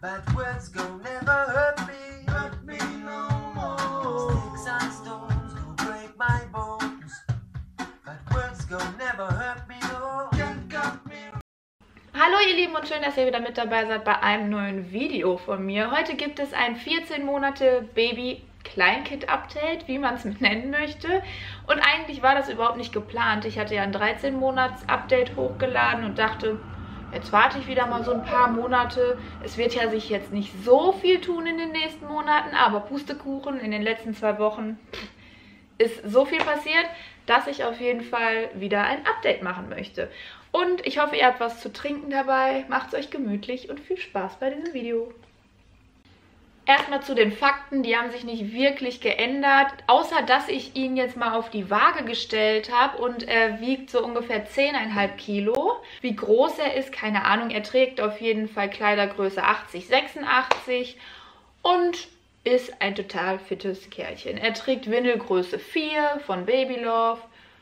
Bad words go never hurt me no more. Sticks and stones go break my bones. Bad words go never hurt me no. Can't cut me. Hallo ihr Lieben und schön, dass ihr wieder mit dabei seid bei einem neuen Video von mir. Heute gibt es ein 14 Monate Baby-Kleinkind-Update, wie man es nennen möchte. Und eigentlich war das überhaupt nicht geplant. Ich hatte ja ein 13-Monats-Update hochgeladen und dachte, jetzt warte ich wieder mal so ein paar Monate. Es wird ja sich jetzt nicht so viel tun in den nächsten Monaten, aber Pustekuchen, in den letzten 2 Wochen ist so viel passiert, dass ich auf jeden Fall wieder ein Update machen möchte. Und ich hoffe, ihr habt was zu trinken dabei. Macht es euch gemütlich und viel Spaß bei diesem Video. Erstmal zu den Fakten, die haben sich nicht wirklich geändert, außer dass ich ihn jetzt mal auf die Waage gestellt habe und er wiegt so ungefähr 10,5 Kilo. Wie groß er ist, keine Ahnung, er trägt auf jeden Fall Kleidergröße 80, 86 und ist ein total fittes Kerlchen. Er trägt Windelgröße 4 von Babylove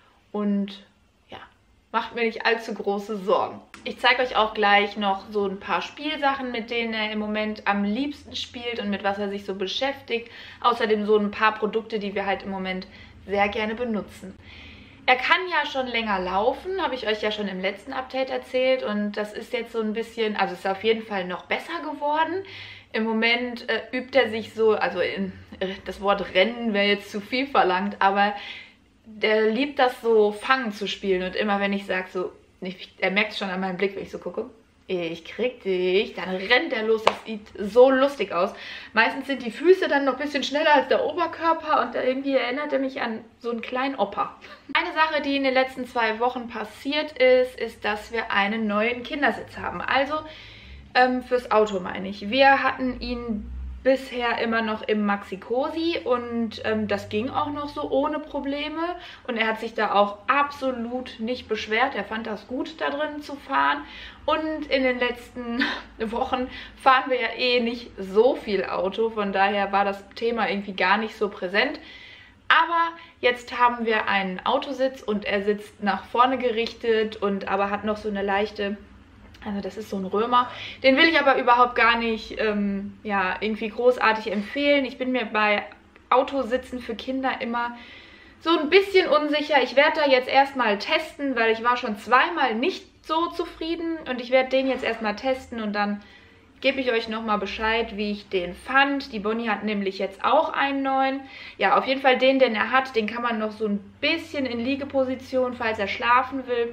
und ja, macht mir nicht allzu große Sorgen. Ich zeige euch auch gleich noch so ein paar Spielsachen, mit denen er im Moment am liebsten spielt und mit was er sich so beschäftigt. Außerdem so ein paar Produkte, die wir halt im Moment sehr gerne benutzen. Er kann ja schon länger laufen, habe ich euch ja schon im letzten Update erzählt. Und das ist jetzt so ein bisschen, also ist auf jeden Fall noch besser geworden. Im Moment übt er sich so, also das Wort Rennen wäre jetzt zu viel verlangt, aber der liebt das so, Fangen zu spielen. Und immer wenn ich sage so, er merkt es schon an meinem Blick, wenn ich so gucke, ich krieg dich, dann rennt er los. Das sieht so lustig aus. Meistens sind die Füße dann noch ein bisschen schneller als der Oberkörper und irgendwie erinnert er mich an so einen kleinen Opa. Eine Sache, die in den letzten 2 Wochen passiert ist, dass wir einen neuen Kindersitz haben. Also fürs Auto meine ich. Wir hatten ihn bisher immer noch im Maxi-Cosi und das ging auch noch so ohne Probleme und er hat sich da auch absolut nicht beschwert. Er fand das gut, da drin zu fahren und in den letzten Wochen fahren wir ja eh nicht so viel Auto, von daher war das Thema irgendwie gar nicht so präsent. Aber jetzt haben wir einen Autositz und er sitzt nach vorne gerichtet und aber hat noch so eine leichte... Also das ist so ein Römer. Den will ich aber überhaupt gar nicht ja, irgendwie großartig empfehlen. Ich bin mir bei Autositzen für Kinder immer so ein bisschen unsicher. Ich werde da jetzt erstmal testen, weil ich war schon 2-mal nicht so zufrieden. Und ich werde den jetzt erstmal testen und dann gebe ich euch nochmal Bescheid, wie ich den fand. Die Bonnie hat nämlich jetzt auch einen neuen. Ja, auf jeden Fall den er hat, den kann man noch so ein bisschen in Liegeposition, falls er schlafen will.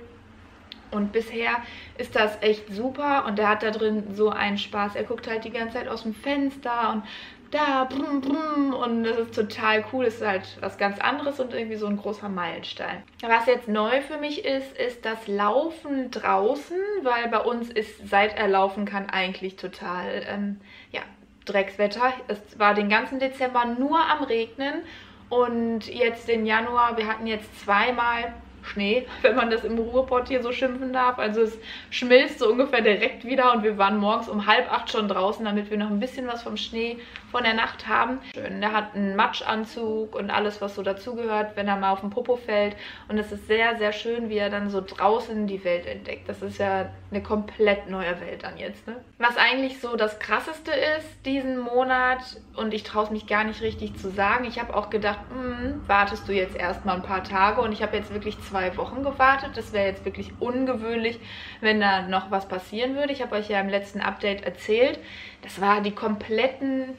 Und bisher ist das echt super und er hat da drin so einen Spaß. Er guckt halt die ganze Zeit aus dem Fenster und da brumm, brumm und das ist total cool. Es ist halt was ganz anderes und irgendwie so ein großer Meilenstein. Was jetzt neu für mich ist das Laufen draußen, weil bei uns ist, seit er laufen kann, eigentlich total, ja, Dreckswetter. Es war den ganzen Dezember nur am Regnen und jetzt den Januar, wir hatten jetzt 2-mal Schnee, wenn man das im Ruhrpott hier so schimpfen darf. Also es schmilzt so ungefähr direkt wieder und wir waren morgens um 7:30 schon draußen, damit wir noch ein bisschen was vom Schnee von der Nacht haben. Schön, der hat einen Matschanzug und alles, was so dazugehört, wenn er mal auf den Popo fällt. Und es ist sehr, sehr schön, wie er dann so draußen die Welt entdeckt. Das ist ja eine komplett neue Welt dann jetzt, ne? Was eigentlich so das Krasseste ist diesen Monat, und ich traue es mich gar nicht richtig zu sagen, ich habe auch gedacht, wartest du jetzt erstmal ein paar Tage, und ich habe jetzt wirklich 2 Wochen gewartet. Das wäre jetzt wirklich ungewöhnlich, wenn da noch was passieren würde. Ich habe euch ja im letzten Update erzählt, das war die kompletten,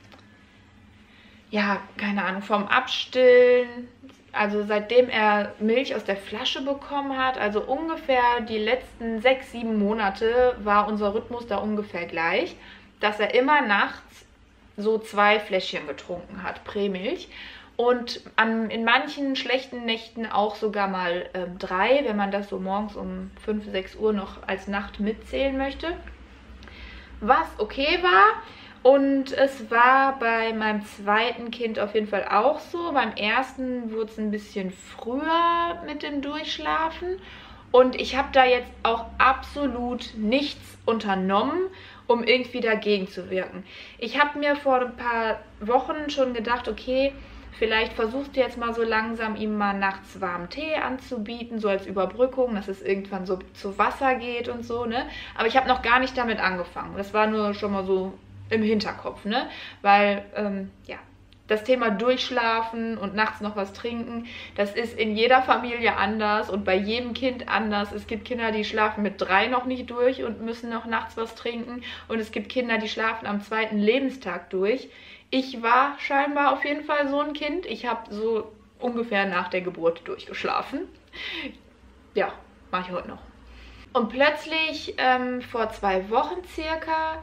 ja, keine Ahnung, vom Abstillen, also seitdem er Milch aus der Flasche bekommen hat, also ungefähr die letzten 6, 7 Monate war unser Rhythmus da ungefähr gleich, dass er immer nachts so 2 Fläschchen getrunken hat, Prämilch. Und in manchen schlechten Nächten auch sogar mal 3, wenn man das so morgens um 5, 6 Uhr noch als Nacht mitzählen möchte. Was okay war. Und es war bei meinem zweiten Kind auf jeden Fall auch so. Beim ersten wurde es ein bisschen früher mit dem Durchschlafen. Und ich habe da jetzt auch absolut nichts unternommen, um irgendwie dagegen zu wirken. Ich habe mir vor ein paar Wochen schon gedacht, okay, vielleicht versuchst du jetzt mal so langsam ihm mal nachts warmen Tee anzubieten, so als Überbrückung, dass es irgendwann so zu Wasser geht und so, ne? Aber ich habe noch gar nicht damit angefangen. Das war nur schon mal so im Hinterkopf, ne? Weil, ja, das Thema Durchschlafen und nachts noch was trinken, das ist in jeder Familie anders und bei jedem Kind anders. Es gibt Kinder, die schlafen mit 3 noch nicht durch und müssen noch nachts was trinken. Und es gibt Kinder, die schlafen am 2. Lebenstag durch. Ich war scheinbar auf jeden Fall so ein Kind. Ich habe so ungefähr nach der Geburt durchgeschlafen. Ja, mache ich heute noch. Und plötzlich, vor 2 Wochen circa,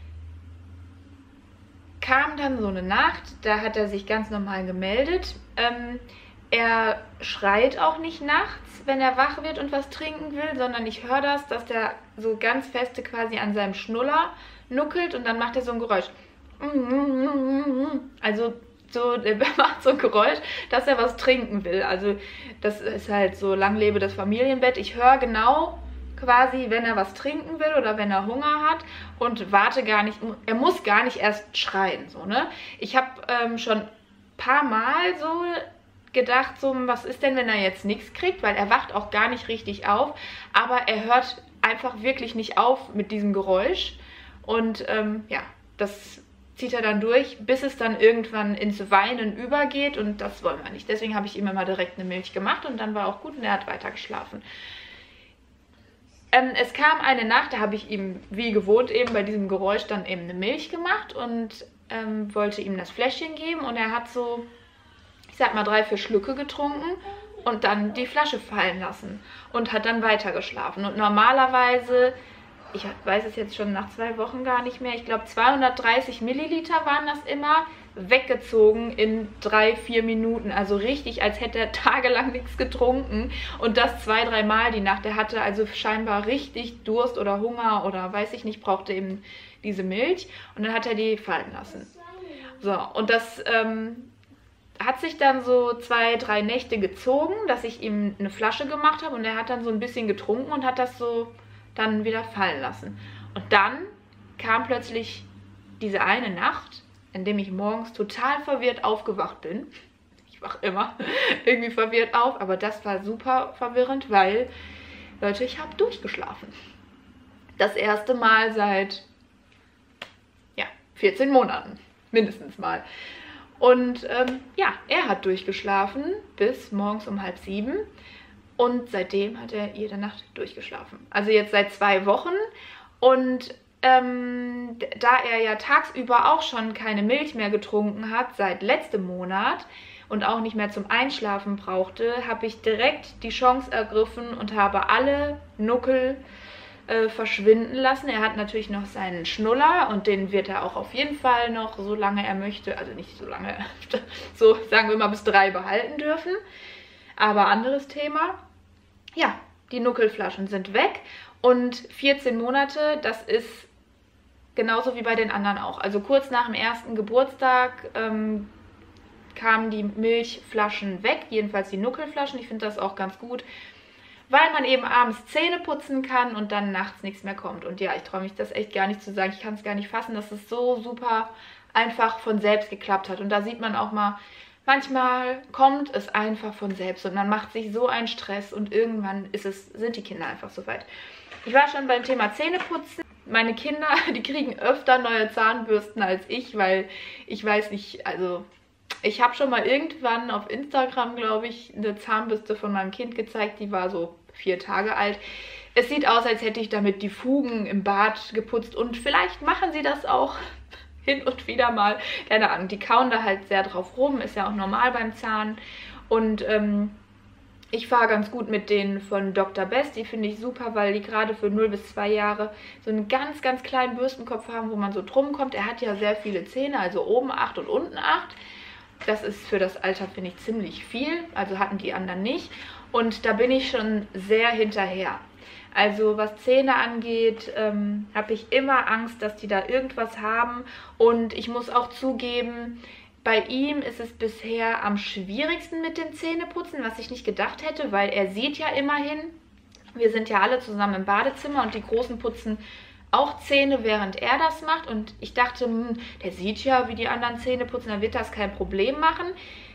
kam dann so eine Nacht, da hat er sich ganz normal gemeldet. Er schreit auch nicht nachts, wenn er wach wird und was trinken will, sondern ich höre das, dass der so ganz feste quasi an seinem Schnuller nuckelt und dann macht er so ein Geräusch. Also so, der macht so ein Geräusch, dass er was trinken will. Also das ist halt so, lang lebe das Familienbett. Ich höre genau quasi, wenn er was trinken will oder wenn er Hunger hat und warte gar nicht, er muss gar nicht erst schreien, so, ne? Ich habe schon ein paar Mal so gedacht, so, was ist denn, wenn er jetzt nichts kriegt, weil er wacht auch gar nicht richtig auf, aber er hört einfach wirklich nicht auf mit diesem Geräusch und ja, das zieht er dann durch, bis es dann irgendwann ins Weinen übergeht und das wollen wir nicht. Deswegen habe ich ihm immer direkt eine Milch gemacht und dann war auch gut und er hat weiter geschlafen. Es kam eine Nacht, da habe ich ihm wie gewohnt eben bei diesem Geräusch dann eben eine Milch gemacht und wollte ihm das Fläschchen geben und er hat so, ich sag mal 3, 4 Schlücke getrunken und dann die Flasche fallen lassen und hat dann weiter geschlafen. Und normalerweise, ich weiß es jetzt schon nach 2 Wochen gar nicht mehr, ich glaube 230 Milliliter waren das immer, weggezogen in 3, 4 Minuten. Also richtig, als hätte er tagelang nichts getrunken. Und das 2, 3 Mal die Nacht. Er hatte also scheinbar richtig Durst oder Hunger oder weiß ich nicht, brauchte eben diese Milch. Und dann hat er die fallen lassen. So, und das hat sich dann so 2, 3 Nächte gezogen, dass ich ihm eine Flasche gemacht habe. Und er hat dann so ein bisschen getrunken und hat das so dann wieder fallen lassen. Und dann kam plötzlich diese eine Nacht, in dem ich morgens total verwirrt aufgewacht bin. Ich wache immer irgendwie verwirrt auf, aber das war super verwirrend, weil, Leute, ich habe durchgeschlafen. Das erste Mal seit, ja, 14 Monaten, mindestens mal. Und ja, er hat durchgeschlafen bis morgens um 6:30 und seitdem hat er jede Nacht durchgeschlafen. Also jetzt seit 2 Wochen und da er ja tagsüber auch schon keine Milch mehr getrunken hat, seit letztem Monat und auch nicht mehr zum Einschlafen brauchte, habe ich direkt die Chance ergriffen und habe alle Nuckel verschwinden lassen. Er hat natürlich noch seinen Schnuller und den wird er auch auf jeden Fall noch, solange er möchte, also nicht so lange, so sagen wir mal bis 3 behalten dürfen. Aber anderes Thema. Ja, die Nuckelflaschen sind weg und 14 Monate, das ist genauso wie bei den anderen auch. Also kurz nach dem 1. Geburtstag kamen die Milchflaschen weg, jedenfalls die Nuckelflaschen. Ich finde das auch ganz gut, weil man eben abends Zähne putzen kann und dann nachts nichts mehr kommt. Und ja, ich traue mich das echt gar nicht zu sagen. Ich kann es gar nicht fassen, dass es so super einfach von selbst geklappt hat. Und da sieht man auch mal, manchmal kommt es einfach von selbst und man macht sich so einen Stress und irgendwann sind die Kinder einfach so weit. Ich war schon beim Thema Zähneputzen. Meine Kinder, die kriegen öfter neue Zahnbürsten als ich, weil ich weiß nicht, also ich habe schon mal irgendwann auf Instagram, glaube ich, eine Zahnbürste von meinem Kind gezeigt, die war so 4 Tage alt. Es sieht aus, als hätte ich damit die Fugen im Bad geputzt und vielleicht machen sie das auch hin und wieder mal, keine Ahnung, die kauen da halt sehr drauf rum, ist ja auch normal beim Zahn und ich fahre ganz gut mit denen von Dr. Best, die finde ich super, weil die gerade für 0 bis 2 Jahre so einen ganz, ganz kleinen Bürstenkopf haben, wo man so drum kommt. Er hat ja sehr viele Zähne, also oben 8 und unten 8. Das ist für das Alter, finde ich, ziemlich viel, also hatten die anderen nicht. Und da bin ich schon sehr hinterher. Also was Zähne angeht, habe ich immer Angst, dass die da irgendwas haben. Und ich muss auch zugeben, bei ihm ist es bisher am schwierigsten mit dem Zähneputzen, was ich nicht gedacht hätte, weil er sieht ja immerhin, wir sind ja alle zusammen im Badezimmer und die Großen putzen auch Zähne, während er das macht. Und ich dachte, der sieht ja, wie die anderen Zähne putzen, dann wird das kein Problem machen.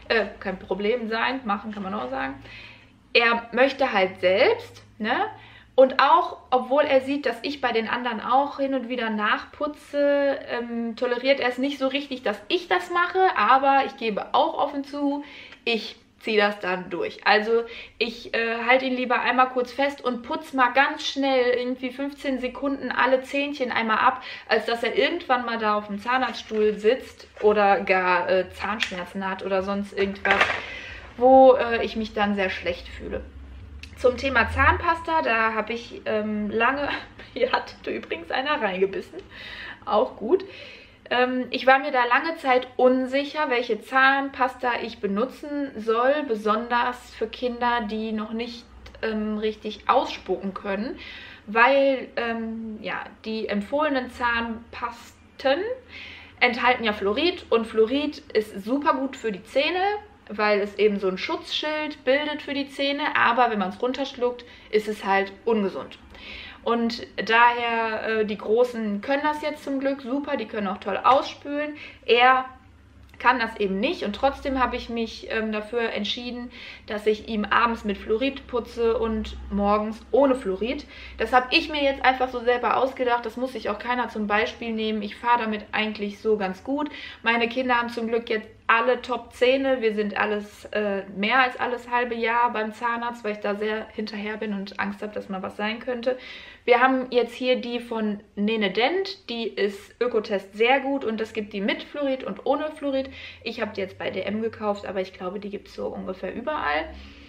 kein Problem sein, machen kann man auch sagen. Er möchte halt selbst, ne? Und auch, obwohl er sieht, dass ich bei den anderen auch hin und wieder nachputze, toleriert er es nicht so richtig, dass ich das mache, aber ich gebe auch offen zu, ich ziehe das dann durch. Also ich halte ihn lieber einmal kurz fest und putze mal ganz schnell, irgendwie 15 Sekunden alle Zähnchen einmal ab, als dass er irgendwann mal da auf dem Zahnarztstuhl sitzt oder gar Zahnschmerzen hat oder sonst irgendwas, wo ich mich dann sehr schlecht fühle. Zum Thema Zahnpasta, da habe ich lange, hier hat übrigens einer reingebissen, auch gut. Ich war mir da lange Zeit unsicher, welche Zahnpasta ich benutzen soll, besonders für Kinder, die noch nicht richtig ausspucken können, weil ja, die empfohlenen Zahnpasten enthalten ja Fluorid und Fluorid ist super gut für die Zähne, weil es eben so ein Schutzschild bildet für die Zähne, aber wenn man es runterschluckt, ist es halt ungesund. Und daher, die Großen können das jetzt zum Glück super, die können auch toll ausspülen. Er kann das eben nicht und trotzdem habe ich mich dafür entschieden, dass ich ihm abends mit Fluorid putze und morgens ohne Fluorid. Das habe ich mir jetzt einfach so selber ausgedacht, das muss sich auch keiner zum Beispiel nehmen. Ich fahre damit eigentlich so ganz gut. Meine Kinder haben zum Glück jetzt alle Top-Zähne. Wir sind alles mehr als alles halbe Jahr beim Zahnarzt, weil ich da sehr hinterher bin und Angst habe, dass mal was sein könnte. Wir haben jetzt hier die von Nenedent, die ist Ökotest sehr gut und es gibt die mit Fluorid und ohne Fluorid. Ich habe die jetzt bei DM gekauft, aber ich glaube, die gibt es so ungefähr überall.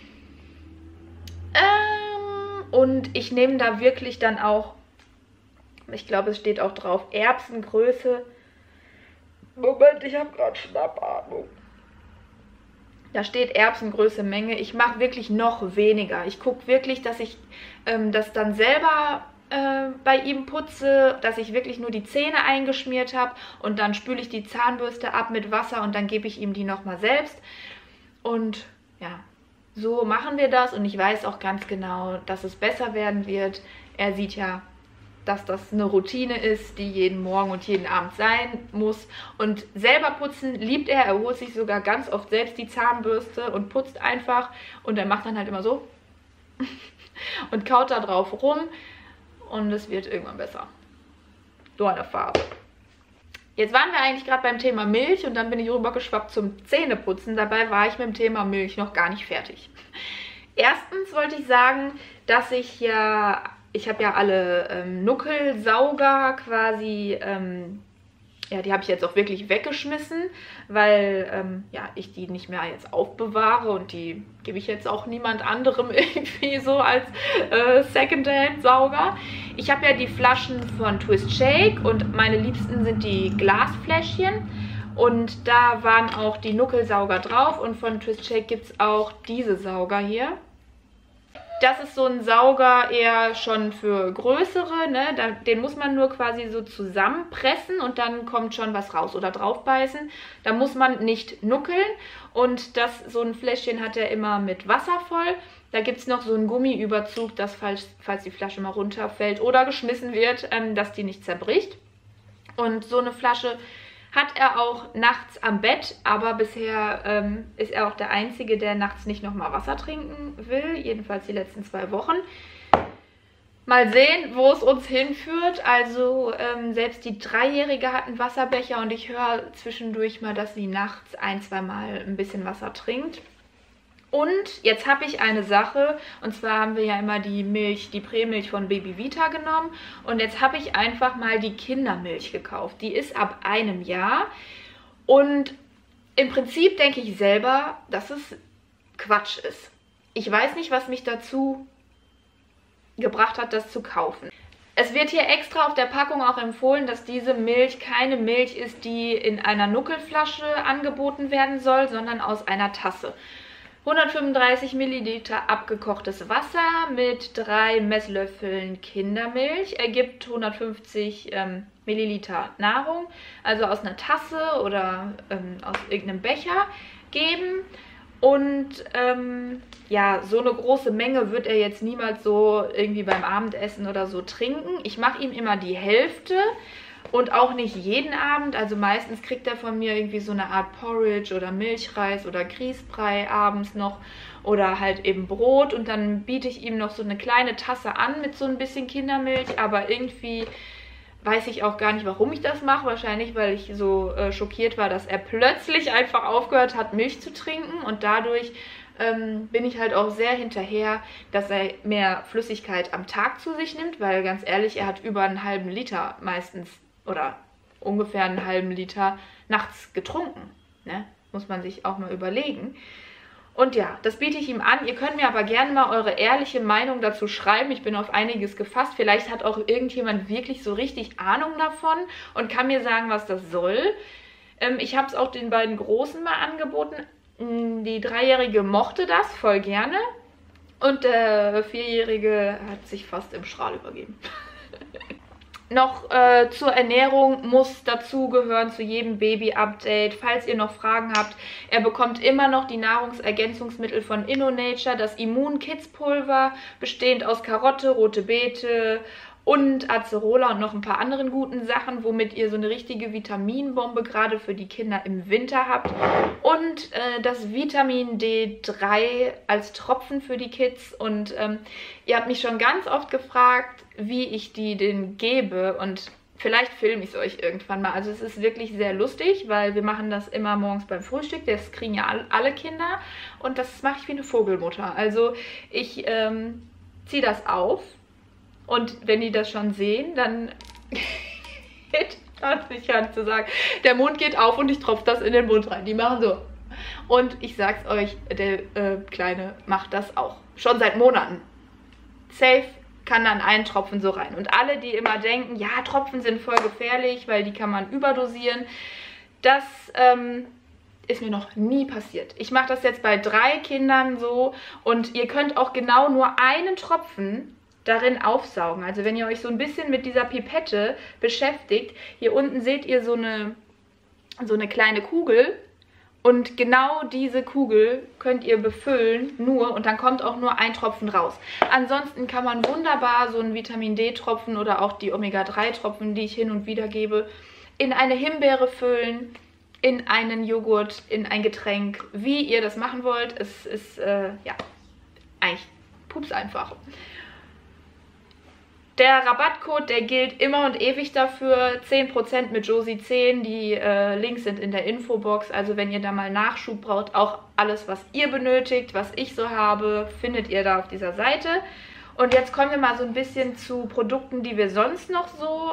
Und ich nehme da wirklich dann auch, ich glaube, es steht auch drauf, Erbsengröße. Moment, ich habe gerade Schnappatmung. Da steht Erbsengröße, Menge. Ich mache wirklich noch weniger. Ich gucke wirklich, dass ich das dann selber bei ihm putze, dass ich wirklich nur die Zähne eingeschmiert habe und dann spüle ich die Zahnbürste ab mit Wasser und dann gebe ich ihm die nochmal selbst. Und ja, so machen wir das und ich weiß auch ganz genau, dass es besser werden wird. Er sieht ja, dass das eine Routine ist, die jeden Morgen und jeden Abend sein muss. Und selber putzen liebt er. Er holt sich sogar ganz oft selbst die Zahnbürste und putzt einfach. Und er macht dann halt immer so und kaut da drauf rum. Und es wird irgendwann besser. So eine Phase. Jetzt waren wir eigentlich gerade beim Thema Milch und dann bin ich rübergeschwappt zum Zähneputzen. Dabei war ich mit dem Thema Milch noch gar nicht fertig. Erstens wollte ich sagen, dass ich habe ja alle Nuckelsauger quasi, ja, die habe ich jetzt auch wirklich weggeschmissen, weil ja, ich die nicht mehr jetzt aufbewahre und die gebe ich jetzt auch niemand anderem irgendwie so als Secondhand-Sauger. Ich habe ja die Flaschen von Twist Shake und meine liebsten sind die Glasfläschchen. Und da waren auch die Nuckelsauger drauf und von Twist Shake gibt es auch diese Sauger hier. Das ist so ein Sauger eher schon für größere, ne? Den muss man nur quasi so zusammenpressen und dann kommt schon was raus oder draufbeißen. Da muss man nicht nuckeln und so ein Fläschchen hat er immer mit Wasser voll. Da gibt es noch so einen Gummiüberzug, dass falls die Flasche mal runterfällt oder geschmissen wird, dass die nicht zerbricht. Und so eine Flasche hat er auch nachts am Bett, aber bisher ist er auch der Einzige, der nachts nicht nochmal Wasser trinken will, jedenfalls die letzten 2 Wochen. Mal sehen, wo es uns hinführt. Also selbst die 3-Jährige hat einen Wasserbecher und ich höre zwischendurch mal, dass sie nachts 1-2 Mal ein bisschen Wasser trinkt. Und jetzt habe ich eine Sache, und zwar haben wir ja immer die Prämilch von Baby Vita genommen. Und jetzt habe ich einfach mal die Kindermilch gekauft. Die ist ab 1 Jahr. Und im Prinzip denke ich selber, dass es Quatsch ist. Ich weiß nicht, was mich dazu gebracht hat, das zu kaufen. Es wird hier extra auf der Packung auch empfohlen, dass diese Milch keine Milch ist, die in einer Nuckelflasche angeboten werden soll, sondern aus einer Tasse. 135 Milliliter abgekochtes Wasser mit 3 Messlöffeln Kindermilch ergibt 150 Milliliter Nahrung, also aus einer Tasse oder aus irgendeinem Becher geben. Und ja, so eine große Menge wird er jetzt niemals so irgendwie beim Abendessen oder so trinken. Ich mache ihm immer die Hälfte und auch nicht jeden Abend. Also meistens kriegt er von mir irgendwie so eine Art Porridge oder Milchreis oder Grießbrei abends noch. Oder halt eben Brot, und dann biete ich ihm noch so eine kleine Tasse an mit so ein bisschen Kindermilch. Aber irgendwie weiß ich auch gar nicht, warum ich das mache. Wahrscheinlich, weil ich so schockiert war, dass er plötzlich einfach aufgehört hat, Milch zu trinken. Und dadurch bin ich halt auch sehr hinterher, dass er mehr Flüssigkeit am Tag zu sich nimmt. Weil ganz ehrlich, er hat über einen halben Liter meistens oder ungefähr einen halben Liter nachts getrunken. Ne? Muss man sich auch mal überlegen. Und ja, das biete ich ihm an. Ihr könnt mir aber gerne mal eure ehrliche Meinung dazu schreiben. Ich bin auf einiges gefasst. Vielleicht hat auch irgendjemand wirklich so richtig Ahnung davon und kann mir sagen, was das soll. Ich habe es auch den beiden Großen mal angeboten. Die 3-Jährige mochte das voll gerne. Und der 4-Jährige hat sich fast im Strahl übergeben. Noch zur Ernährung muss dazugehören, zu jedem Baby-Update. Falls ihr noch Fragen habt, er bekommt immer noch die Nahrungsergänzungsmittel von InnoNature, das Immun-Kids-Pulver, bestehend aus Karotte, rote Beete und Acerola und noch ein paar anderen guten Sachen, womit ihr so eine richtige Vitaminbombe gerade für die Kinder im Winter habt. Und das Vitamin D3 als Tropfen für die Kids. Und ihr habt mich schon ganz oft gefragt, wie ich die denn gebe, und vielleicht filme ich es euch irgendwann mal. Also es ist wirklich sehr lustig, weil wir machen das immer morgens beim Frühstück. Das kriegen ja alle Kinder und das mache ich wie eine Vogelmutter. Also ich ziehe das auf und wenn die das schon sehen, dann geht das nicht an zu sagen, der Mund geht auf und ich tropfe das in den Mund rein. Die machen so. Und ich sag's euch, der Kleine macht das auch. Schon seit Monaten. Safe. Kann dann einen Tropfen so rein. Und alle, die immer denken, ja, Tropfen sind voll gefährlich, weil die kann man überdosieren, das ist mir noch nie passiert. Ich mache das jetzt bei 3 Kindern so, und ihr könnt auch genau nur einen Tropfen darin aufsaugen. Also wenn ihr euch so ein bisschen mit dieser Pipette beschäftigt, hier unten seht ihr so eine kleine Kugel. Und genau diese Kugel könnt ihr befüllen, und dann kommt auch nur ein Tropfen raus. Ansonsten kann man wunderbar so einen Vitamin-D-Tropfen oder auch die Omega-3-Tropfen, die ich hin und wieder gebe, in eine Himbeere füllen, in einen Joghurt, in ein Getränk, wie ihr das machen wollt. Es ist, ja, eigentlich pups einfach. Der Rabattcode, der gilt immer und ewig dafür. 10% mit Josie10. Die Links sind in der Infobox. Also wenn ihr da mal Nachschub braucht, auch alles, was ihr benötigt, was ich so habe, findet ihr da auf dieser Seite. Und jetzt kommen wir mal so ein bisschen zu Produkten, die wir sonst noch so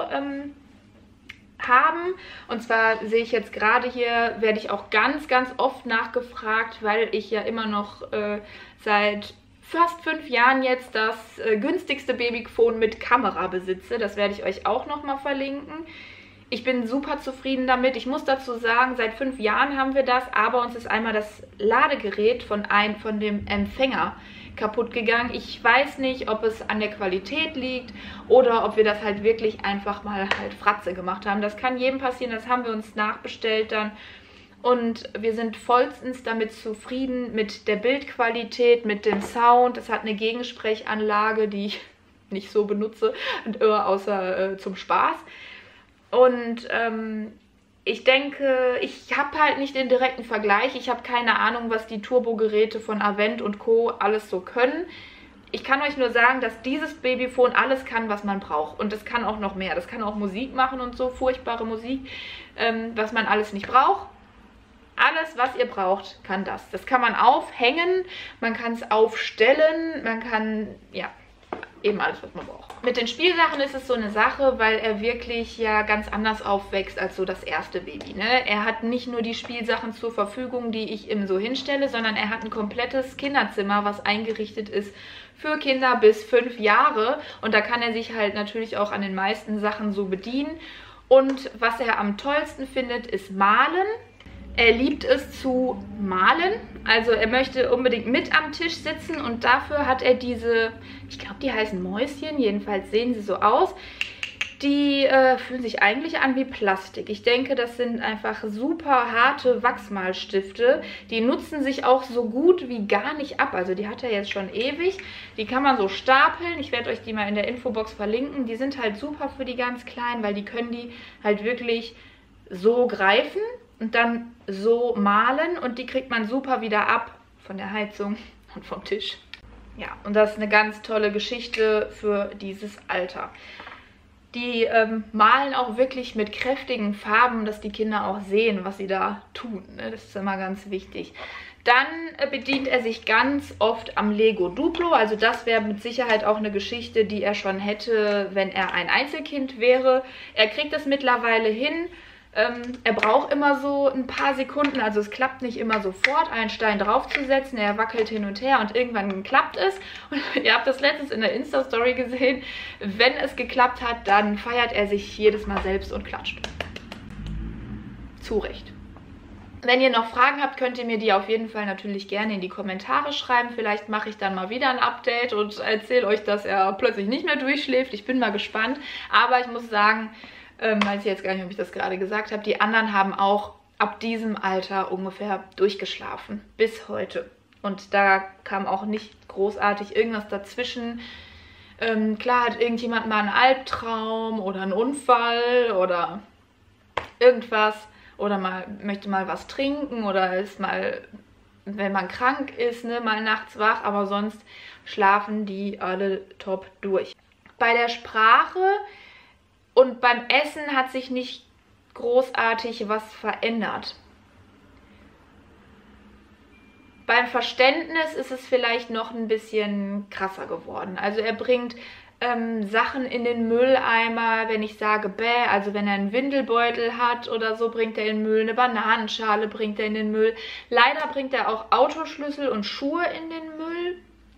haben. Und zwar sehe ich jetzt gerade hier, werde ich auch ganz, ganz oft nachgefragt, weil ich ja immer noch seit fast 5 Jahren jetzt das günstigste Babyphone mit Kamera besitze. Das werde ich euch auch nochmal verlinken. Ich bin super zufrieden damit. Ich muss dazu sagen, seit 5 Jahren haben wir das, aber uns ist einmal das Ladegerät von dem Empfänger kaputt gegangen. Ich weiß nicht, ob es an der Qualität liegt oder ob wir das halt wirklich einfach mal halt Fratze gemacht haben. Das kann jedem passieren, das haben wir uns nachbestellt dann. Und wir sind vollstens damit zufrieden mit der Bildqualität, mit dem Sound. Es hat eine Gegensprechanlage, die ich nicht so benutze, außer zum Spaß. Und ich denke, ich habe halt nicht den direkten Vergleich. Ich habe keine Ahnung, was die Turbogeräte von Avent und Co. alles so können. Ich kann euch nur sagen, dass dieses Babyphone alles kann, was man braucht. Und das kann auch noch mehr. Das kann auch Musik machen und so, furchtbare Musik, was man alles nicht braucht. Alles, was ihr braucht, kann das. Das kann man aufhängen, man kann es aufstellen, man kann, ja, eben alles, was man braucht. Mit den Spielsachen ist es so eine Sache, weil er wirklich ja ganz anders aufwächst als so das erste Baby, ne? Er hat nicht nur die Spielsachen zur Verfügung, die ich ihm so hinstelle, sondern er hat ein komplettes Kinderzimmer, was eingerichtet ist für Kinder bis 5 Jahre. Und da kann er sich halt natürlich auch an den meisten Sachen so bedienen. Und was er am tollsten findet, ist Malen. Er liebt es zu malen, also er möchte unbedingt mit am Tisch sitzen, und dafür hat er diese, ich glaube, die heißen Mäuschen, jedenfalls sehen sie so aus. Die fühlen sich eigentlich an wie Plastik. Ich denke, das sind einfach super harte Wachsmalstifte. Die nutzen sich auch so gut wie gar nicht ab. Also die hat er jetzt schon ewig. Die kann man so stapeln. Ich werde euch die mal in der Infobox verlinken. Die sind halt super für die ganz Kleinen, weil die können die halt wirklich so greifen und dann so malen. Und die kriegt man super wieder ab von der Heizung und vom Tisch. Ja, und das ist eine ganz tolle Geschichte für dieses Alter. Die malen auch wirklich mit kräftigen Farben, dass die Kinder auch sehen, was sie da tun. Ne? Das ist immer ganz wichtig. Dann bedient er sich ganz oft am Lego Duplo. Also das wäre mit Sicherheit auch eine Geschichte, die er schon hätte, wenn er ein Einzelkind wäre. Er kriegt es mittlerweile hin. Er braucht immer so ein paar Sekunden, also es klappt nicht immer sofort, einen Stein draufzusetzen. Er wackelt hin und her und irgendwann klappt es. Und ihr habt das letztens in der Insta-Story gesehen. Wenn es geklappt hat, dann feiert er sich jedes Mal selbst und klatscht. Zu Recht. Wenn ihr noch Fragen habt, könnt ihr mir die auf jeden Fall natürlich gerne in die Kommentare schreiben. Vielleicht mache ich dann mal wieder ein Update und erzähle euch, dass er plötzlich nicht mehr durchschläft. Ich bin mal gespannt. Aber ich muss sagen, weiß ich jetzt gar nicht, ob ich das gerade gesagt habe, die anderen haben auch ab diesem Alter ungefähr durchgeschlafen. Bis heute. Und da kam auch nicht großartig irgendwas dazwischen. Klar hat irgendjemand mal einen Albtraum oder einen Unfall oder irgendwas. Oder möchte mal was trinken oder ist mal, wenn man krank ist, ne, mal nachts wach. Aber sonst schlafen die alle top durch. Bei der Sprache und beim Essen hat sich nicht großartig was verändert. Beim Verständnis ist es vielleicht noch ein bisschen krasser geworden. Also er bringt Sachen in den Mülleimer, wenn ich sage bäh, also wenn er einen Windelbeutel hat oder so, bringt er in den Müll, eine Bananenschale bringt er in den Müll. Leider bringt er auch Autoschlüssel und Schuhe in den Müll.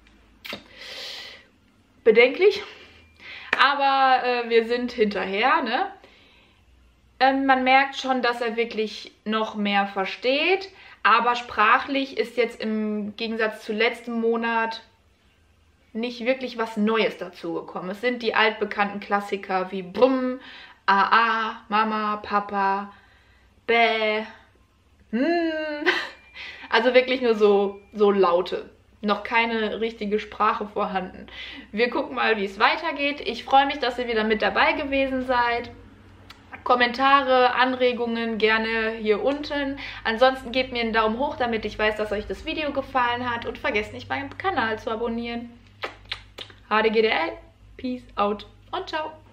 Bedenklich. Aber wir sind hinterher, ne? Man merkt schon, dass er wirklich noch mehr versteht. Aber sprachlich ist jetzt im Gegensatz zu letzten Monat nicht wirklich was Neues dazugekommen. Es sind die altbekannten Klassiker wie Brumm, AA, Mama, Papa, Bäh, Also wirklich nur so Laute. Noch keine richtige Sprache vorhanden. Wir gucken mal, wie es weitergeht. Ich freue mich, dass ihr wieder mit dabei gewesen seid. Kommentare, Anregungen gerne hier unten. Ansonsten gebt mir einen Daumen hoch, damit ich weiß, dass euch das Video gefallen hat. Und vergesst nicht, meinen Kanal zu abonnieren. HDGDL, Peace out und ciao.